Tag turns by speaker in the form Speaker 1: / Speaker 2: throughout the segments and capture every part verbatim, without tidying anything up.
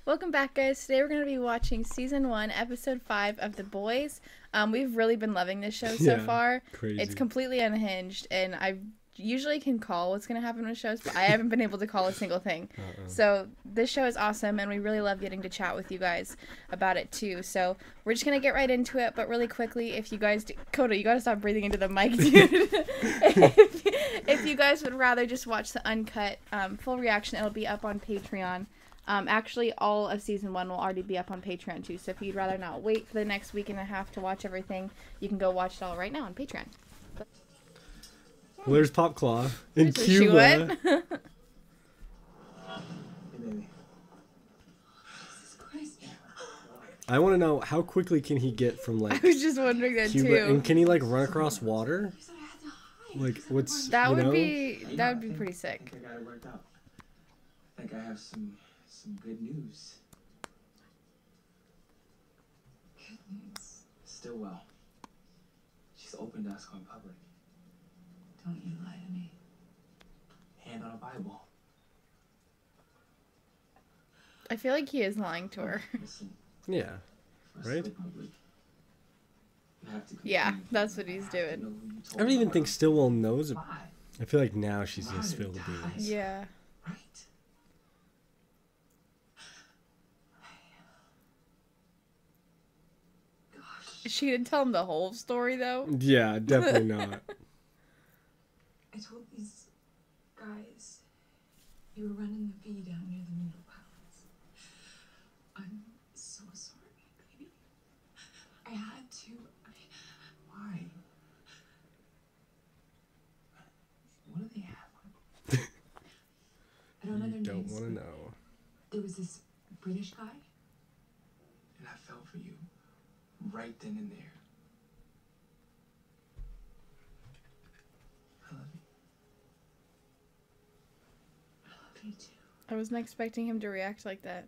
Speaker 1: Welcome back, guys. Today we're going to be watching Season one, Episode five of The Boys. Um, we've really been loving this show so
Speaker 2: yeah,
Speaker 1: far.
Speaker 2: Crazy.
Speaker 1: It's completely unhinged, and I usually can call what's going to happen with shows, but I haven't been able to call a single thing. Uh-uh. So this show is awesome, and we really love getting to chat with you guys about it, too. So we're just going to get right into it, but really quickly, if you guys do... Coda, you got to stop breathing into the mic, dude. if, if you guys would rather just watch the uncut um, full reaction, it'll be up on Patreon. Um, actually, all of Season one will already be up on Patreon, too. So if you'd rather not wait for the next week and a half to watch everything, you can go watch it all right now on Patreon. But...
Speaker 2: Well, there's Pop Claw in
Speaker 1: There's
Speaker 2: Cuba.
Speaker 3: Hey, baby.
Speaker 2: I want to know, how quickly can he get from, like,
Speaker 1: I was just wondering that,
Speaker 2: Cuba,
Speaker 1: too.
Speaker 2: and can he, like, run across water? Like, what's,
Speaker 1: That
Speaker 2: you
Speaker 1: would
Speaker 2: know?
Speaker 1: be, that would be pretty sick.
Speaker 3: I think I got it worked out. I think I have some, some good news.
Speaker 4: Good news.
Speaker 3: Stillwell. She's open to us going public.
Speaker 4: Don't you lie to me.
Speaker 3: Hand on a Bible.
Speaker 1: I feel like he is lying to her.
Speaker 3: Listen,
Speaker 2: Yeah,
Speaker 3: for us to
Speaker 2: right?
Speaker 3: go public, you have to
Speaker 1: Yeah,
Speaker 3: continue
Speaker 1: that's
Speaker 3: to
Speaker 1: what he's
Speaker 3: know who
Speaker 1: doing.
Speaker 3: you told
Speaker 2: I don't even
Speaker 3: about.
Speaker 2: think Stillwell knows. It.
Speaker 3: Why?
Speaker 2: I feel like now she's gonna spill the beans.
Speaker 1: Yeah.
Speaker 3: Right.
Speaker 4: Gosh.
Speaker 1: Is she gonna tell him the whole story, though?
Speaker 2: Yeah, definitely not.
Speaker 4: I told these guys you were running the V down near the Noodle Palace. I'm so sorry, baby. I had to. I...
Speaker 3: Why? What do they have?
Speaker 4: I don't know
Speaker 2: You
Speaker 4: their
Speaker 2: don't
Speaker 4: names.
Speaker 2: want to
Speaker 4: but
Speaker 2: know.
Speaker 4: There was this British guy.
Speaker 3: And I fell for you. Right then and there. I love you.
Speaker 4: I love you too.
Speaker 1: I wasn't expecting him to react like that.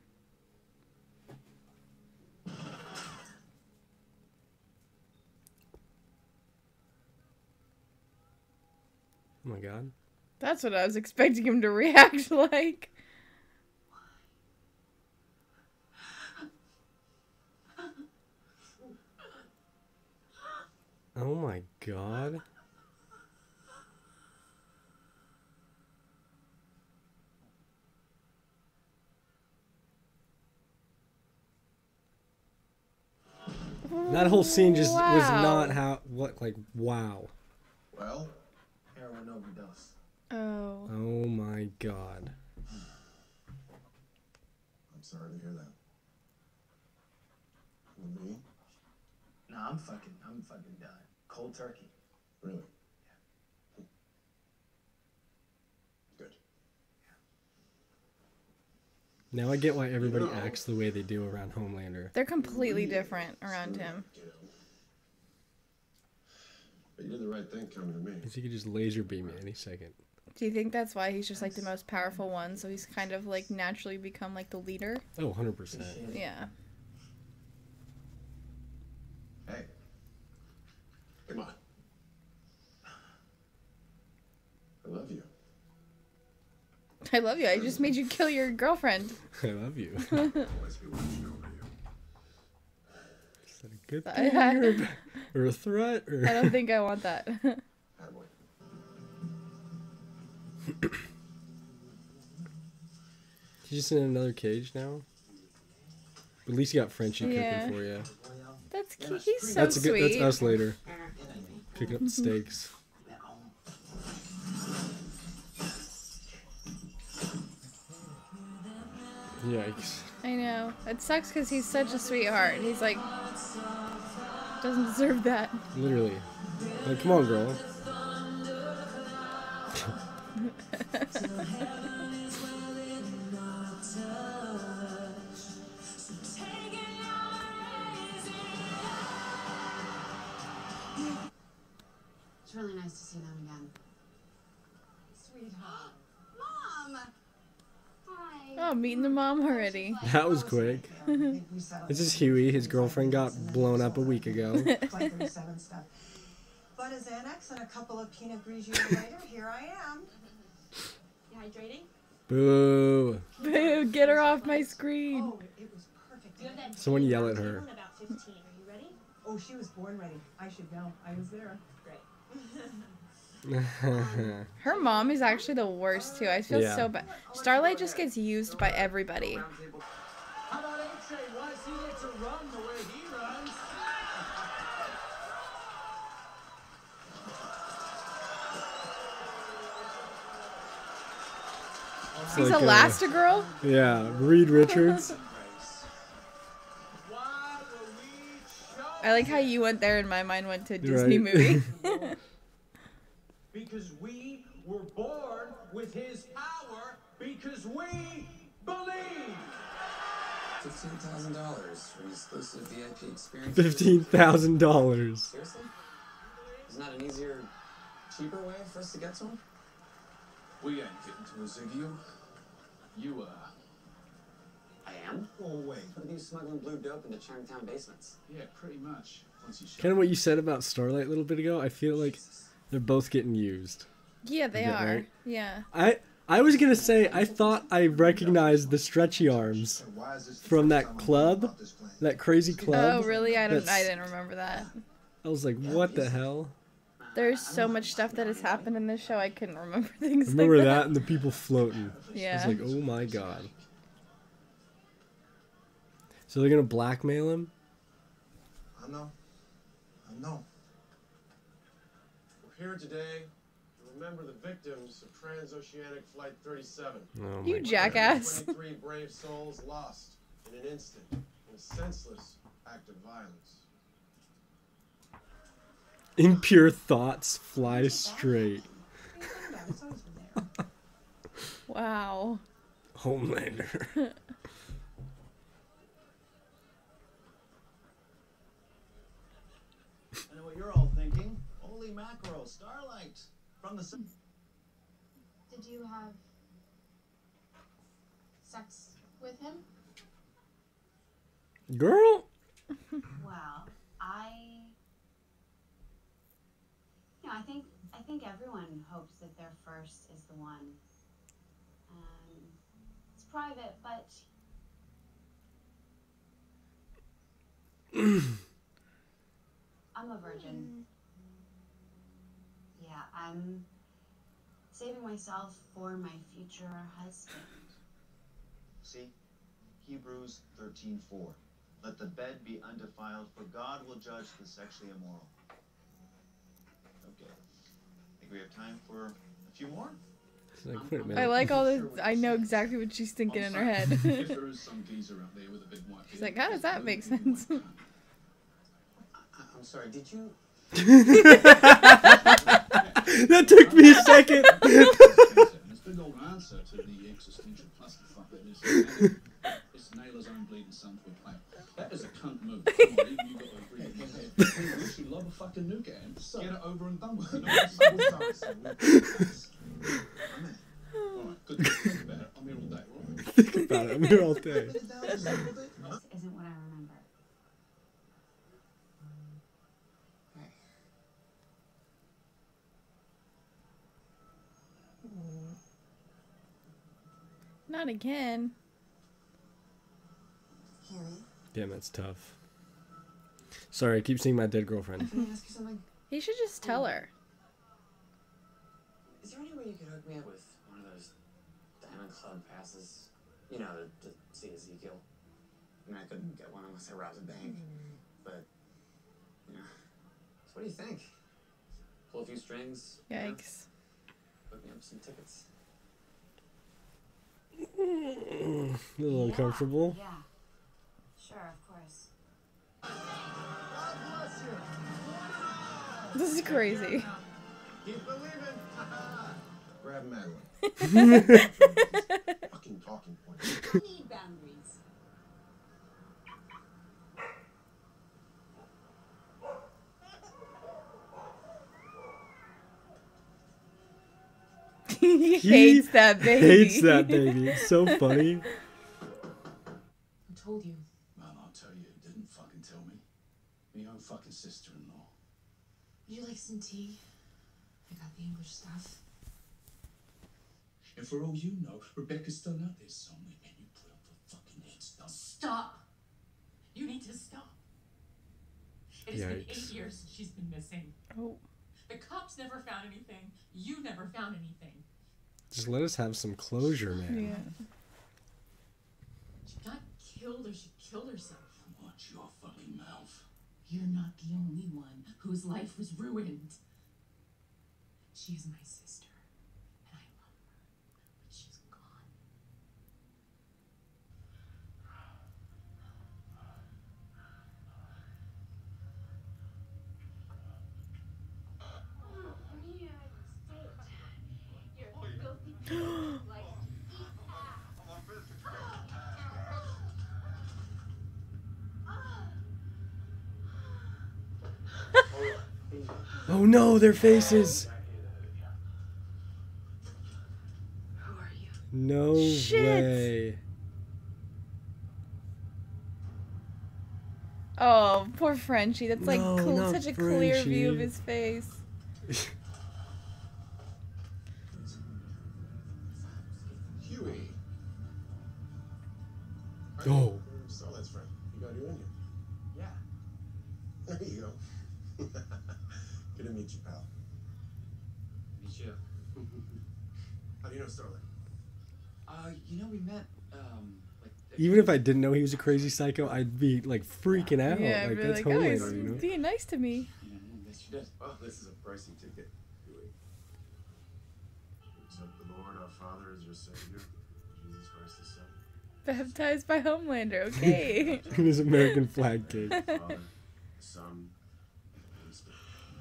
Speaker 2: Oh my god.
Speaker 1: That's what I was expecting him to react like.
Speaker 2: Oh my god. That whole scene just was
Speaker 1: Wow.
Speaker 2: not how, what, like, wow.
Speaker 3: Well, heroin overdose.
Speaker 1: Oh.
Speaker 2: Oh my god.
Speaker 5: I'm sorry to hear that. With me?
Speaker 3: Nah, I'm fucking, I'm fucking done. Cold turkey.
Speaker 5: Really? Good.
Speaker 2: Now I get why everybody
Speaker 5: No.
Speaker 2: acts the way they do around Homelander.
Speaker 1: They're completely different around him.
Speaker 5: You know. But you did the right thing coming to me.
Speaker 2: Because he could just laser beam me any second.
Speaker 1: Do you think that's why he's just like the most powerful one? So he's kind of like naturally become like the leader?
Speaker 2: Oh, one hundred percent.
Speaker 1: Yeah.
Speaker 5: Hey. Come on. I love you.
Speaker 1: I love you. I just made you kill your girlfriend.
Speaker 2: I love you.
Speaker 5: I'll always be watching over you.
Speaker 2: Is that a good
Speaker 1: I-
Speaker 2: thing
Speaker 1: I-
Speaker 2: or, a- or a threat? Or...
Speaker 1: I don't think I want that.
Speaker 5: Attaboy.
Speaker 2: He's just in another cage now? At least you got Frenchie
Speaker 1: Yeah.
Speaker 2: cooking for you.
Speaker 1: That's cute. He's so
Speaker 2: That's a good.
Speaker 1: sweet.
Speaker 2: That's us later. Picking up the steaks. Yikes.
Speaker 1: I know. It sucks because he's such a sweetheart. He's like, doesn't deserve that.
Speaker 2: Literally. Like, come on, girl.
Speaker 6: It's really nice to see them again.
Speaker 4: Sweetheart.
Speaker 6: Mom!
Speaker 1: Oh, meeting the mom already.
Speaker 2: That was quick. This is Huey. His girlfriend got blown up a week ago.
Speaker 7: thirty-seven stuff. But a Xanax and a couple of Pinot Grigio later, here I am.
Speaker 6: You hydrating?
Speaker 2: Boo.
Speaker 1: Boo, get her off my screen.
Speaker 7: Oh, it was perfect.
Speaker 8: You have that
Speaker 2: Someone
Speaker 8: team
Speaker 2: yell at
Speaker 8: round
Speaker 2: her.
Speaker 8: table in about fifteen. Are you ready?
Speaker 7: Oh, she was born ready. I should know. I was there.
Speaker 8: Great.
Speaker 1: Her mom is actually the worst too. I feel
Speaker 2: Yeah.
Speaker 1: so bad. Starlight just gets used by everybody.
Speaker 3: How about H A? Why does he get to run the way he runs?
Speaker 1: He's
Speaker 2: like, uh,
Speaker 1: Elastigirl.
Speaker 2: Yeah, Reed Richards.
Speaker 3: Why will we show
Speaker 1: I like how you went there and my mind went to Disney
Speaker 2: Right.
Speaker 1: movie.
Speaker 3: Because we were born with his power because we believe.
Speaker 9: Fifteen thousand dollars for an exclusive V I P experience.
Speaker 2: Fifteen thousand dollars.
Speaker 9: Seriously? Isn't that an easier, cheaper way for us to get to him?
Speaker 3: We ain't getting to a Ziggy. You are.
Speaker 9: I am? Oh wait. What are you smuggling blue dope into Chinatown basements?
Speaker 3: Yeah, pretty much. Once you show
Speaker 2: Kind of what you said about Starlight a little bit ago. I feel like they're both getting used.
Speaker 1: Yeah, they
Speaker 2: Yeah,
Speaker 1: are.
Speaker 2: right?
Speaker 1: Yeah.
Speaker 2: I I was gonna say I thought I recognized the stretchy arms from that club, that crazy club.
Speaker 1: Oh, really? I don't. I
Speaker 2: That's-
Speaker 1: didn't remember that.
Speaker 2: I was like, what the hell?
Speaker 1: There's so much stuff that has happened in this show. I couldn't remember things.
Speaker 2: I remember
Speaker 1: like
Speaker 2: that and the people floating.
Speaker 1: Yeah.
Speaker 2: I was like, oh my god. So they're gonna blackmail him?
Speaker 5: I know. I know.
Speaker 10: We're here today to remember the victims of transoceanic flight thirty-seven.
Speaker 2: Oh
Speaker 1: You
Speaker 2: my
Speaker 1: jackass.
Speaker 10: twenty-three brave souls lost in an instant in a senseless act of violence.
Speaker 2: Impure thoughts fly straight.
Speaker 7: It's always been there.
Speaker 1: Wow.
Speaker 2: Homelander.
Speaker 11: I know what you're all thinking. Holy mackerel, Starlight from the sun.
Speaker 6: Did you have sex with him?
Speaker 2: Girl?
Speaker 6: Well, I, you know, I think I think everyone hopes that their first is the one. Um, it's private, but I'm a virgin. Yeah, I'm saving myself for my future husband.
Speaker 11: See? Hebrews thirteen four. Let the bed be undefiled, for God will judge the sexually immoral. Okay. Think we have time for a few more?
Speaker 2: It's like, wait a
Speaker 1: I
Speaker 2: minute.
Speaker 1: like all the. I know exactly what she's thinking in her head.
Speaker 3: if there is some geezer out there with a big white
Speaker 1: She's like, how does that make sense?
Speaker 9: I- I'm sorry, did you...
Speaker 2: That took me a second.
Speaker 3: It's a big old answer to the existential clusterfuck that is. It's nail his own bleeding son to a plate. That is a cunt move. Come on, even you got to agree with me. You should lob a fucking nuke at him. Get it over and done with. You know what Alright, good. Think about it. I'm here all day, alright?
Speaker 2: Think about it. I'm here all day.
Speaker 6: This isn't what I remember.
Speaker 1: Not again.
Speaker 6: Harry,
Speaker 2: Damn, that's tough. Sorry, I keep seeing my dead girlfriend.
Speaker 9: Can I ask you something?
Speaker 1: He should just tell her.
Speaker 9: Is there any way you could hook me up with one of those Diamond Club passes? You know, to, to see Ezekiel. I mean, I couldn't get one unless I robbed a bank. But, you know. So what do you think? Pull a few strings? you know,
Speaker 1: Yikes.
Speaker 9: Hook me up with some tickets.
Speaker 2: A little
Speaker 6: Yeah,
Speaker 2: uncomfortable.
Speaker 6: Yeah. Sure, of course.
Speaker 1: This is crazy.
Speaker 10: Keep believing.
Speaker 5: Grab Madeline. Fucking talking point.
Speaker 6: You need boundaries.
Speaker 1: he
Speaker 2: He
Speaker 1: hates that baby.
Speaker 2: Hates that baby. It's so funny.
Speaker 4: I told you.
Speaker 3: Man, I'll tell you, it didn't fucking tell me. My own fucking sister-in-law.
Speaker 4: Would you like some tea? I got the English stuff.
Speaker 3: And for all you know, Rebecca's still out there somewhere, and you put up a fucking head start.
Speaker 4: Stop. You need to stop. It has been
Speaker 2: Yikes.
Speaker 4: eight years since she's been missing.
Speaker 1: Oh.
Speaker 4: The cops never found anything. You never found anything.
Speaker 2: Just let us have some closure, man.
Speaker 1: Yeah.
Speaker 4: She got killed or she killed herself.
Speaker 3: Watch your fucking mouth.
Speaker 4: You're not the only one whose life was ruined. She's my sister, and I love her, but she's gone.
Speaker 2: Oh no, their faces.
Speaker 4: Who are you?
Speaker 2: No
Speaker 1: Shit.
Speaker 2: way.
Speaker 1: Oh, poor Frenchie. That's like
Speaker 2: No,
Speaker 1: cool,
Speaker 2: not
Speaker 1: such a clear view of
Speaker 2: Frenchie.
Speaker 1: his face.
Speaker 10: Huey.
Speaker 2: Oh.
Speaker 10: Starlight's friend. You got your Indian.
Speaker 9: Yeah.
Speaker 10: There you go. Good to meet you, pal.
Speaker 9: Meet you.
Speaker 10: How do you know Starlight?
Speaker 9: Uh, you know, we met, um, like... a
Speaker 2: Even
Speaker 9: few-
Speaker 2: if I didn't know he was a crazy psycho, I'd be like freaking out.
Speaker 1: Yeah,
Speaker 2: like
Speaker 1: I'd be
Speaker 2: that's
Speaker 1: like, oh, he's
Speaker 2: Homelander, you know?
Speaker 1: being nice to me.
Speaker 9: Yeah, yeah, yes, you did.
Speaker 10: Oh, this is a pricey ticket, Huey. Accept the Lord our Father as your Savior, Jesus Christ his Son.
Speaker 1: Baptized by Homelander. Okay.
Speaker 2: In his American flag cake.
Speaker 10: Father, the Son, and the Spirit.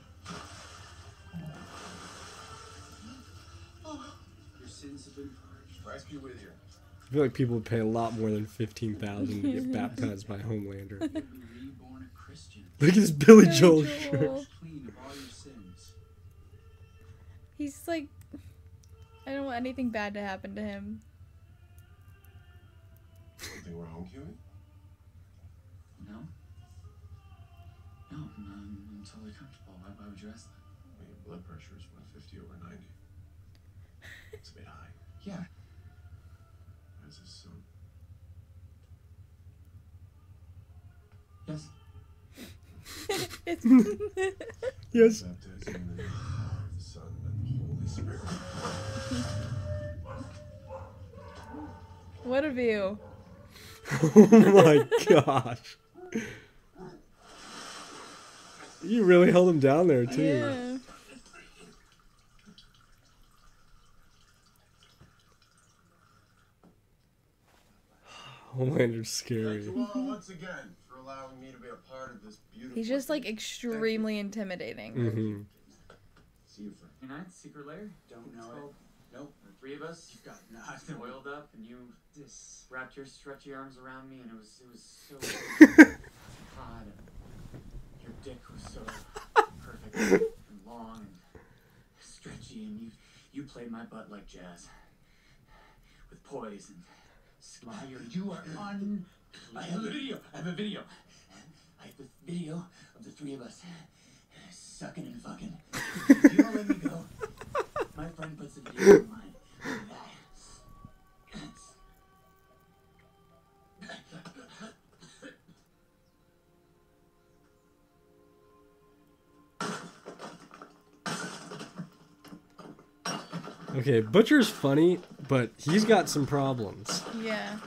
Speaker 3: Your sins have been purged.
Speaker 10: Christ be with you.
Speaker 2: I feel like people would pay a lot more than fifteen thousand to get baptized by Homelander.
Speaker 3: You've been reborn a Christian.
Speaker 2: Look at this Billy
Speaker 1: Billy
Speaker 2: Joel
Speaker 1: Joel.
Speaker 2: shirt.
Speaker 3: Clean of all your sins.
Speaker 1: He's like, I don't want anything bad to happen to him.
Speaker 10: Something wrong, Huey?
Speaker 9: No? No, I'm, I'm, I'm totally comfortable. Why, why would you ask that?
Speaker 10: Well, your blood pressure is one fifty over ninety. It's a bit high.
Speaker 9: Yeah.
Speaker 10: As his son.
Speaker 9: Yes.
Speaker 1: It's
Speaker 2: Yes.
Speaker 10: Baptize you in the name of the Father, the Son, and the Holy Spirit.
Speaker 1: what a view.
Speaker 2: Oh my gosh. You really held him down there too.
Speaker 1: Yeah.
Speaker 2: Homelander's scary.
Speaker 10: Thank you all once again for allowing me to be a part of this beautiful.
Speaker 1: He's just like
Speaker 10: thing.
Speaker 1: extremely intimidating.
Speaker 2: Mm-hmm.
Speaker 10: See you, friend.
Speaker 9: Good night, secret lair?
Speaker 3: Don't know
Speaker 9: It's
Speaker 3: it.
Speaker 9: called-
Speaker 3: Nope.
Speaker 9: The three of us
Speaker 3: You've got nothing.
Speaker 9: oiled up, and you
Speaker 3: This.
Speaker 9: wrapped your stretchy arms around me, and it was it was so hot. And your dick was so perfect and long and stretchy, and you you played my butt like jazz with poise and
Speaker 3: Liar, you are un. I have a video. I have a video. I have the video of the three of us sucking and fucking. If you don't let me go, my friend puts the video online. Look at that.
Speaker 2: Okay, Butcher's funny, but he's got some problems.
Speaker 1: Yeah.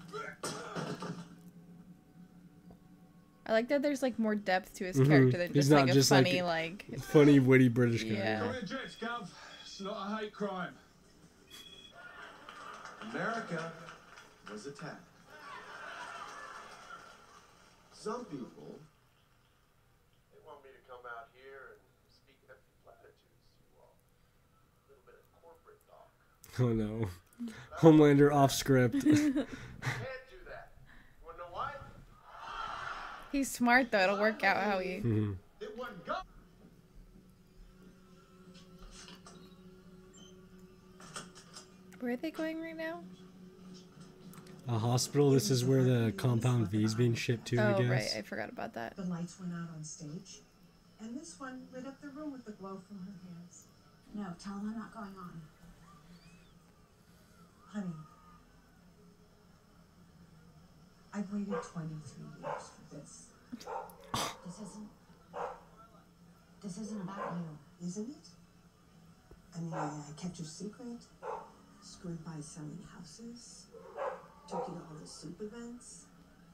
Speaker 1: I like that there's like more depth to his
Speaker 2: Mhm.
Speaker 1: character than
Speaker 2: He's
Speaker 1: just
Speaker 2: not
Speaker 1: like a
Speaker 2: just, like,
Speaker 1: funny like,
Speaker 2: Funny, witty British guy.
Speaker 1: Yeah.
Speaker 3: Go to jets, Gov. It's not a hate crime.
Speaker 10: America was attacked. Some people, they want me to come out here and speak empty platitudes to you all. A little bit of corporate talk.
Speaker 2: Oh no. Homelander off script.
Speaker 10: Can't do that. You wanna know why?
Speaker 1: he's smart though. It'll work out how he.
Speaker 2: Mhm.
Speaker 10: It wasn't God.
Speaker 1: Where are they going right now?
Speaker 2: A hospital. This is where the compound V is being shipped to, I
Speaker 1: Oh
Speaker 2: guess.
Speaker 1: right, I forgot about that.
Speaker 7: The lights went out on stage, and this one lit up the room with the glow from her hands.
Speaker 6: No, tell him I'm not going on.
Speaker 7: Honey, I've waited twenty-three years for this.
Speaker 6: This isn't. This isn't about you.
Speaker 7: Isn't it? I mean, I, I kept your secret, screwed by selling houses, took you to all the soup events.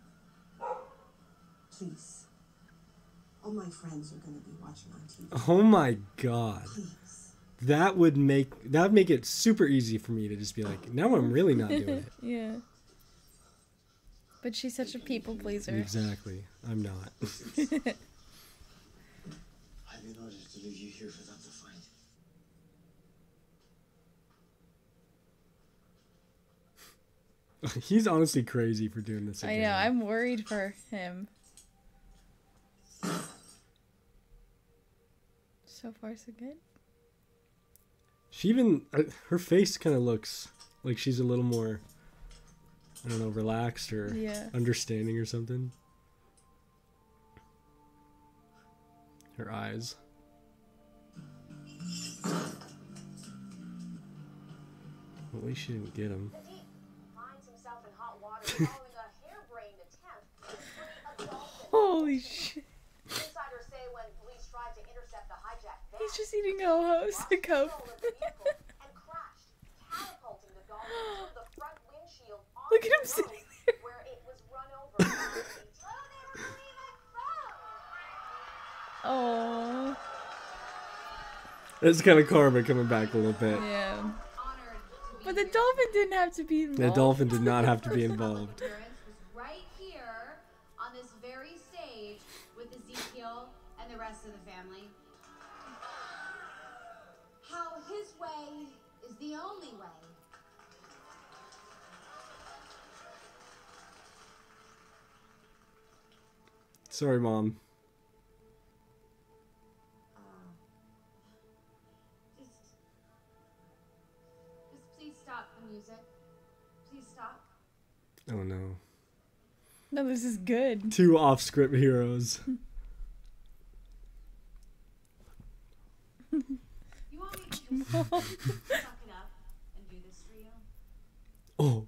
Speaker 7: Please. All my friends are going to be watching on T V.
Speaker 2: Oh my god.
Speaker 7: Please.
Speaker 2: That would make that would make it super easy for me to just be like, now I'm really not doing it.
Speaker 1: Yeah. But she's such a people pleaser.
Speaker 2: Exactly. I'm not.
Speaker 8: I've been ordered to leave you here for them to find.
Speaker 2: He's honestly crazy for doing this
Speaker 1: I
Speaker 2: again.
Speaker 1: know. I'm worried for him. So far, so good.
Speaker 2: She even uh, her face kind of looks like she's a little more, I don't know, relaxed or
Speaker 1: Yeah.
Speaker 2: understanding or something. Her eyes. At least she didn't get him.
Speaker 12: Finds himself in hot water following a harebrained attempt to free a dolphin.
Speaker 1: Holy shit.
Speaker 12: Insiders say when police tried to intercept the hijacked van,
Speaker 1: He's just eating ho-hos. A coke.
Speaker 12: and crashed, catapulting the dolphin through the front windshield onto
Speaker 1: Look at him
Speaker 12: the
Speaker 1: sitting
Speaker 12: road,
Speaker 1: there.
Speaker 12: where it was run over by a
Speaker 1: Oh.
Speaker 2: It's kind of karma coming back a little bit.
Speaker 1: Yeah. But the dolphin didn't have to be involved.
Speaker 2: The dolphin did not have to be involved.
Speaker 6: Right here on this very stage with Ezekiel and the rest of the family. How his way is the only way.
Speaker 2: Sorry, Mom.
Speaker 6: Just, just please stop the music. Please stop.
Speaker 2: Oh no.
Speaker 1: No, this is good.
Speaker 2: Two off-script heroes.
Speaker 6: You want me to just suck it up and do this for you?
Speaker 2: Oh.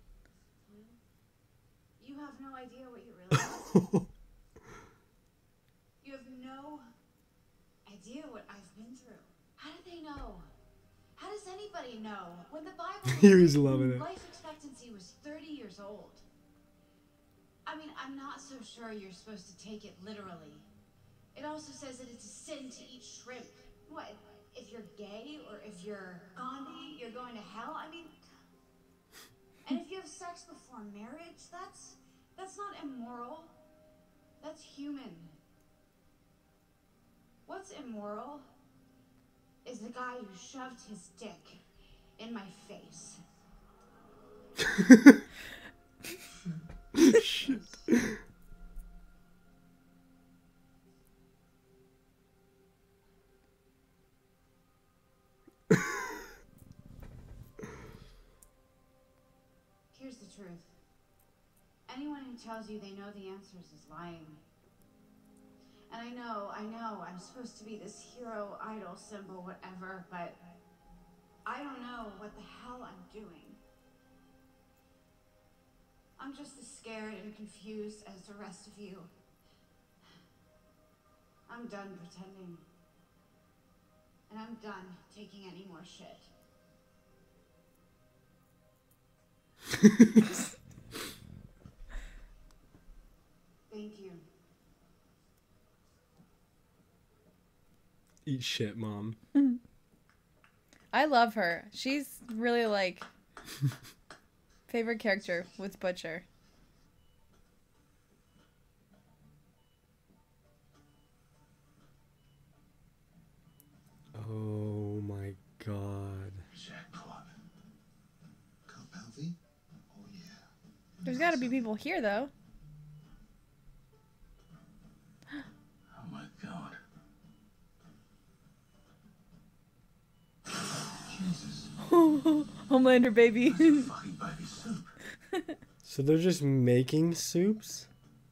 Speaker 6: You have no idea what you really are. You have no idea what I've been through. How do they know? How does anybody know? When the Bible
Speaker 2: He was loving it.
Speaker 6: life expectancy was thirty years old. I mean, I'm not so sure you're supposed to take it literally. It also says that it's a sin to eat shrimp. What? If you're gay or if you're Gandhi, you're going to hell? I mean, and if you have sex before marriage, that's that's not immoral. That's human. What's immoral is the guy who shoved his dick in my face.
Speaker 2: Shit.
Speaker 6: Here's the truth. Anyone who tells you they know the answers is lying. And I know, I know, I'm supposed to be this hero, idol, symbol, whatever, but I don't know what the hell I'm doing. I'm just as scared and confused as the rest of you. I'm done pretending. And I'm done taking any more shit. Thank you.
Speaker 2: Eat shit, Mom.
Speaker 1: I love her. She's really like favorite character with Butcher.
Speaker 2: Oh my god.
Speaker 5: Jackpot. Compound V? Oh yeah.
Speaker 1: There's got to be people here though.
Speaker 3: Oh my god. Jesus.
Speaker 1: Homelander baby.
Speaker 3: Fucking baby soup.
Speaker 2: So they're just making soups?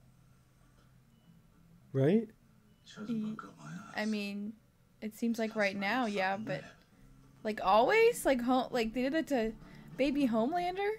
Speaker 2: Right?
Speaker 3: Shows what got my ass.
Speaker 1: I mean, it seems like right now, yeah, but like always, like home, like they did it to Baby Homelander?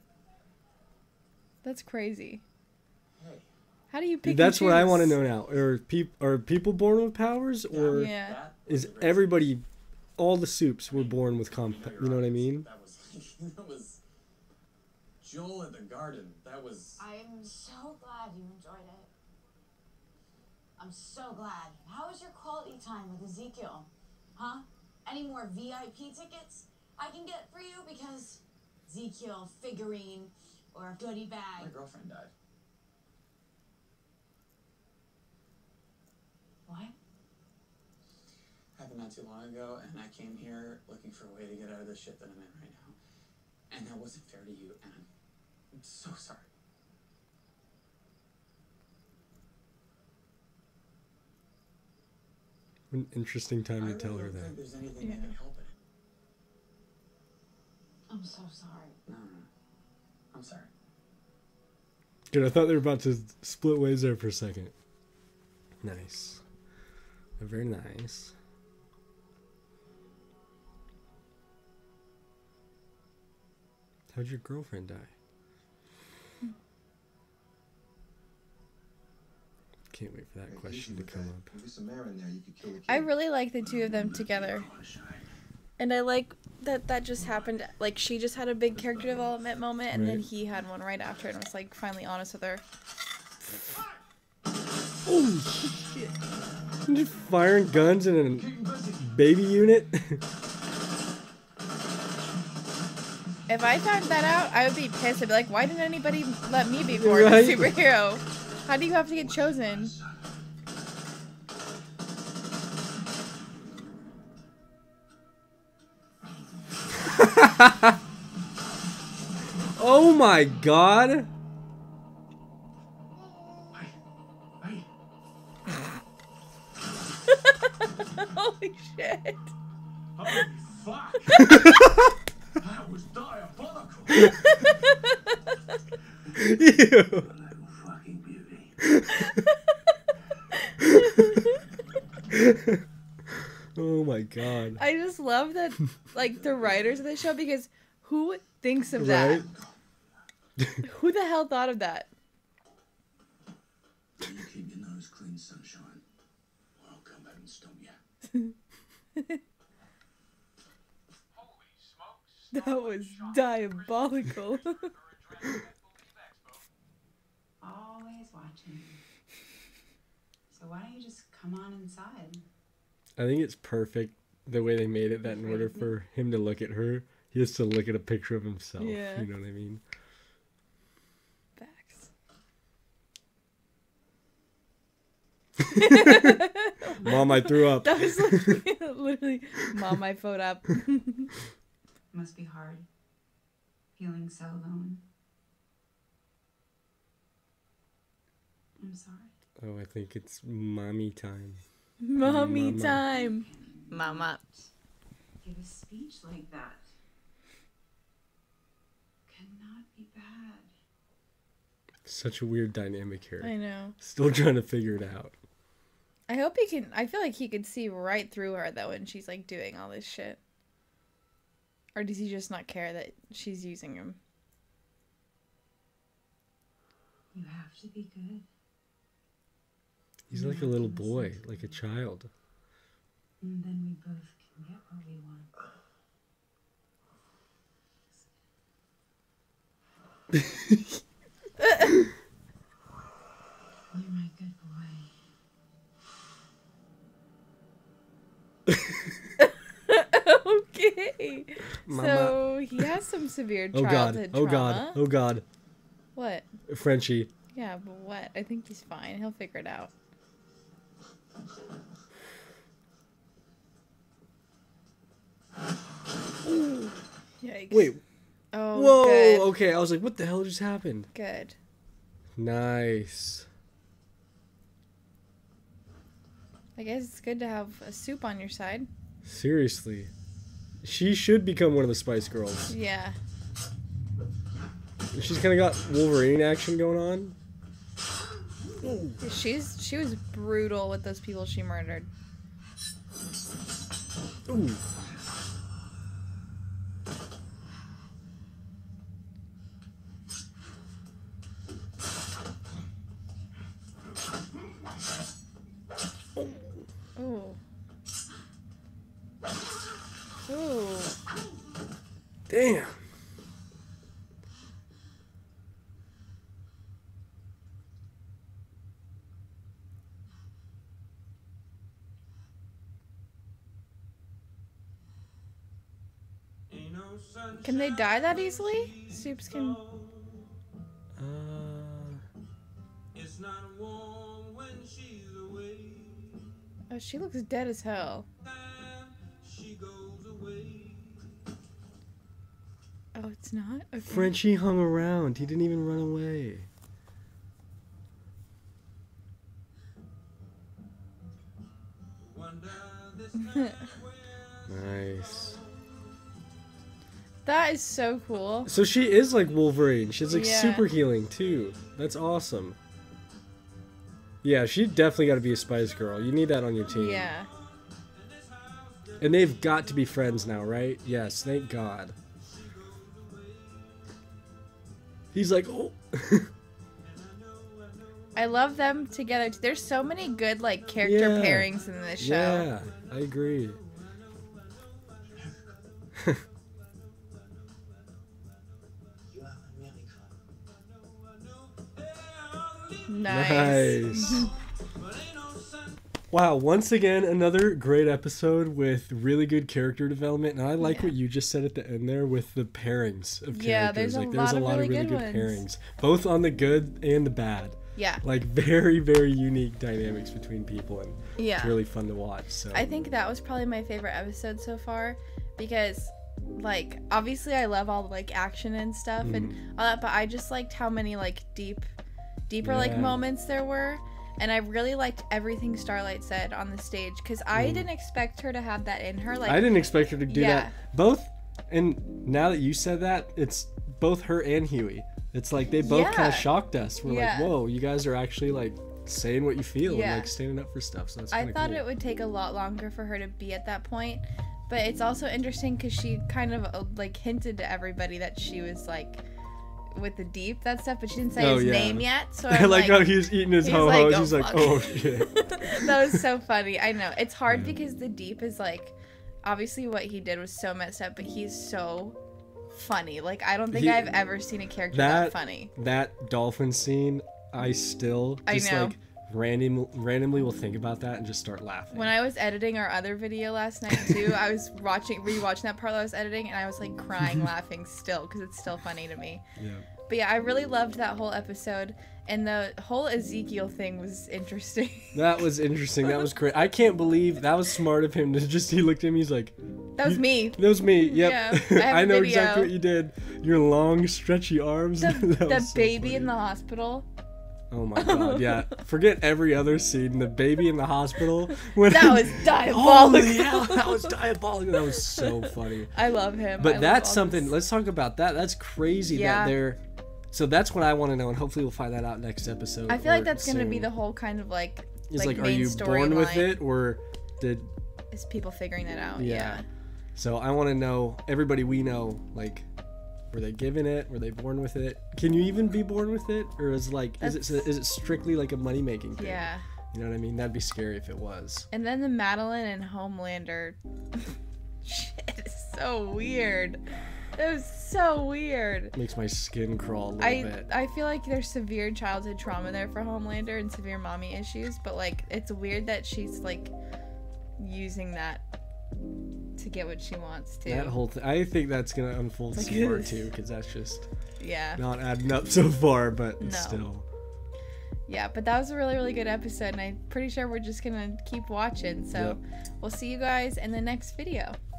Speaker 1: That's crazy. How do you pick?
Speaker 2: That's
Speaker 1: and
Speaker 2: what I
Speaker 1: choose?
Speaker 2: want to know now. Are peop are people born with powers, or
Speaker 1: Yeah.
Speaker 2: is everybody, all the soups were born with comp? You know what I mean?
Speaker 9: That was like, that was Joel in the garden. That was.
Speaker 6: I'm so glad you enjoyed it. I'm so glad. How was your quality time with Ezekiel? Huh? Any more V I P tickets I can get for you? Because Ezekiel figurine or goodie bag.
Speaker 9: My girlfriend died.
Speaker 6: What?
Speaker 9: Happened not too long ago, and I came here looking for a way to get out of the shit that I'm in right now. And that wasn't fair to you, and I'm, I'm so sorry.
Speaker 2: An interesting time to
Speaker 9: I
Speaker 2: tell
Speaker 9: really
Speaker 2: her
Speaker 9: don't
Speaker 2: that.
Speaker 9: think there's anything
Speaker 1: Yeah.
Speaker 9: that can help it.
Speaker 6: I'm so sorry.
Speaker 9: No, no, no. I'm sorry.
Speaker 2: Good. I thought they were about to split ways there for a second. Nice. Very nice. How'd your girlfriend die? Can't wait for that question to come up.
Speaker 5: Maybe some air in there, you could kill the kid.
Speaker 1: I really like the two of them together. And I like that that just happened. Like, she just had a big character development moment, and then
Speaker 2: Right.
Speaker 1: he had one right after, and was like finally honest with her.
Speaker 2: Oh shit! Just firing guns in a baby unit.
Speaker 1: If I found that out, I would be pissed. I'd be like, why didn't anybody let me be born
Speaker 2: Right.
Speaker 1: a superhero? How do you have to get chosen?
Speaker 2: Oh my god!
Speaker 1: Holy shit!
Speaker 3: Holy fuck! That was diabolical!
Speaker 2: Ew.
Speaker 3: Fucking beauty.
Speaker 2: Oh my god.
Speaker 1: I just love that, like, the writers of the show, because who thinks of that?
Speaker 2: Right?
Speaker 1: Who the hell thought of that?
Speaker 3: You keep your nose clean, sunshine, or I'll come back and stomp you.
Speaker 1: That was diabolical.
Speaker 13: Always watching. So why don't you just come on inside?
Speaker 2: I think it's perfect the way they made it that in order for him to look at her, he has to look at a picture of himself.
Speaker 1: Yeah.
Speaker 2: You know what I mean?
Speaker 1: Facts.
Speaker 2: Mom, I threw up.
Speaker 1: That was literally, literally Mom, I phoned up.
Speaker 13: Must be hard. Feeling so alone. I'm sorry.
Speaker 2: Oh, I think it's mommy time.
Speaker 1: Mommy
Speaker 2: Mama.
Speaker 1: time. Mama.
Speaker 13: Give a speech like that. Cannot be bad.
Speaker 2: Such a weird dynamic here.
Speaker 1: I know.
Speaker 2: Still trying to figure it out.
Speaker 1: I hope he can. I feel like he could see right through her, though, when she's, like, doing all this shit. Or does he just not care that she's using him?
Speaker 13: You have to be good.
Speaker 2: He's like a little boy, like a child.
Speaker 13: And then we both can get what we want. You're my good boy.
Speaker 1: Okay.
Speaker 2: Mama.
Speaker 1: So he has some severe
Speaker 2: Oh god.
Speaker 1: childhood
Speaker 2: Oh
Speaker 1: trauma.
Speaker 2: god. Oh god.
Speaker 1: What?
Speaker 2: Frenchie.
Speaker 1: Yeah, but what? I think he's fine. He'll figure it out. Yikes.
Speaker 2: Wait.
Speaker 1: Oh,
Speaker 2: Whoa.
Speaker 1: good.
Speaker 2: Okay, I was like, what the hell just happened?
Speaker 1: Good.
Speaker 2: Nice.
Speaker 1: I guess it's good to have a soup on your side.
Speaker 2: Seriously. She should become one of the Spice Girls.
Speaker 1: Yeah.
Speaker 2: She's kind of got Wolverine action going on.
Speaker 1: She's she was brutal with those people she murdered.
Speaker 2: Ooh.
Speaker 1: Ooh. Ooh.
Speaker 2: Damn.
Speaker 1: Can they die that easily? Soups can.
Speaker 2: Uh,
Speaker 1: Oh, she looks dead as hell. Oh, it's not? Okay.
Speaker 2: Frenchie hung around. He didn't even run away. Nice.
Speaker 1: That is so cool.
Speaker 2: So she is like Wolverine. She's like
Speaker 1: Yeah.
Speaker 2: super healing too. That's awesome. Yeah, she definitely got to be a Spice Girl. You need that on your team.
Speaker 1: Yeah.
Speaker 2: And they've got to be friends now, right? Yes, thank God. He's like, oh.
Speaker 1: I love them together. There's so many good like character
Speaker 2: Yeah.
Speaker 1: pairings in this show.
Speaker 2: Yeah, I agree.
Speaker 1: Nice.
Speaker 2: Nice. Wow, once again, another great episode with really good character development. And I like
Speaker 1: Yeah.
Speaker 2: what you just said at the end there with the pairings of characters.
Speaker 1: Yeah, there's a
Speaker 2: like,
Speaker 1: lot
Speaker 2: there's a
Speaker 1: of
Speaker 2: lot
Speaker 1: really
Speaker 2: of really
Speaker 1: good
Speaker 2: good,
Speaker 1: ones.
Speaker 2: pairings, both on the good and the bad.
Speaker 1: Yeah.
Speaker 2: Like, very, very unique dynamics between people. And
Speaker 1: Yeah.
Speaker 2: it's really fun to watch. So
Speaker 1: I think that was probably my favorite episode so far because, like, obviously I love all the like action and stuff
Speaker 2: Mm.
Speaker 1: and all that, but I just liked how many like deep, deeper like
Speaker 2: Yeah.
Speaker 1: moments there were, and I really liked everything Starlight said on the stage because I
Speaker 2: Mm.
Speaker 1: didn't expect her to have that in her. Like,
Speaker 2: I didn't expect her to do
Speaker 1: yeah.
Speaker 2: that. Both, and now that you said that, it's both her and Huey. It's like they both kind
Speaker 1: Yeah.
Speaker 2: of shocked us. We're
Speaker 1: Yeah.
Speaker 2: like, whoa, you guys are actually like saying what you feel
Speaker 1: Yeah.
Speaker 2: and like standing up for stuff. So that's
Speaker 1: I
Speaker 2: kind of
Speaker 1: thought
Speaker 2: cool.
Speaker 1: it would take a lot longer for her to be at that point, but it's also interesting because she kind of uh, like hinted to everybody that she was like with the deep that stuff, but she didn't say
Speaker 2: Oh,
Speaker 1: his
Speaker 2: yeah.
Speaker 1: name yet. So
Speaker 2: I
Speaker 1: I'm
Speaker 2: like, how he was eating his
Speaker 1: he's
Speaker 2: ho
Speaker 1: like,
Speaker 2: ho.
Speaker 1: "Oh,
Speaker 2: She's like,
Speaker 1: fuck."
Speaker 2: oh shit.
Speaker 1: That was so funny. I know it's hard because the deep is like, obviously what he did was so messed up, but he's so funny. Like I don't think
Speaker 2: He-
Speaker 1: I've ever seen a character that,
Speaker 2: That
Speaker 1: funny.
Speaker 2: that dolphin scene, I still
Speaker 1: I
Speaker 2: just
Speaker 1: know.
Speaker 2: like random randomly will think about that and just start laughing.
Speaker 1: When I was editing our other video last night too, I was watching, rewatching that part that I was editing, and I was like crying, laughing still because it's still funny to me.
Speaker 2: Yeah.
Speaker 1: But yeah, I really loved that whole episode, and the whole Ezekiel thing was interesting.
Speaker 2: That was interesting. That was great. I can't believe that was smart of him to just. He looked at me. He's like,
Speaker 1: That was
Speaker 2: "You-
Speaker 1: me.
Speaker 2: That was me. Yep.
Speaker 1: Yeah, I have
Speaker 2: I
Speaker 1: a
Speaker 2: know
Speaker 1: video.
Speaker 2: exactly what you did. Your long, stretchy arms.
Speaker 1: The,
Speaker 2: That
Speaker 1: the
Speaker 2: was so
Speaker 1: baby
Speaker 2: funny.
Speaker 1: in the hospital.
Speaker 2: Oh my god, yeah. Forget every other scene. The baby in the hospital. When
Speaker 1: That was
Speaker 2: Holy
Speaker 1: diabolical.
Speaker 2: hell, that was diabolical. That was so funny.
Speaker 1: I love him. I
Speaker 2: But
Speaker 1: love
Speaker 2: that's
Speaker 1: all
Speaker 2: something.
Speaker 1: this.
Speaker 2: Let's talk about that. That's crazy
Speaker 1: Yeah.
Speaker 2: that they're. So that's what I want to know, and hopefully we'll find that out next episode.
Speaker 1: I feel like
Speaker 2: or
Speaker 1: that's gonna be
Speaker 2: soon.
Speaker 1: the whole kind of like.
Speaker 2: It's like, are
Speaker 1: main
Speaker 2: you born with
Speaker 1: storyline.
Speaker 2: it, or did?
Speaker 1: Is people figuring that out?
Speaker 2: Yeah.
Speaker 1: Yeah.
Speaker 2: So I want to know, everybody we know, like, were they given it? Were they born with it? Can you even be born with it, or is like, is it
Speaker 1: That's-
Speaker 2: is it strictly like a money making thing?
Speaker 1: Yeah.
Speaker 2: You know what I mean? That'd be scary if it was.
Speaker 1: And then the Madeline and Homelander shit is so weird. It was so weird.
Speaker 2: Makes my skin crawl a little
Speaker 1: I
Speaker 2: bit.
Speaker 1: I feel like there's severe childhood trauma there for Homelander and severe mommy issues, but like it's weird that she's like using that to get what she wants to.
Speaker 2: That whole thing. I think that's gonna unfold
Speaker 1: Like,
Speaker 2: some more
Speaker 1: ugh.
Speaker 2: too, because that's just
Speaker 1: Yeah.
Speaker 2: not adding up so far. But
Speaker 1: No.
Speaker 2: still.
Speaker 1: Yeah, but that was a really, really good episode, and I'm pretty sure we're just gonna keep watching. So
Speaker 2: Yep.
Speaker 1: we'll see you guys in the next video.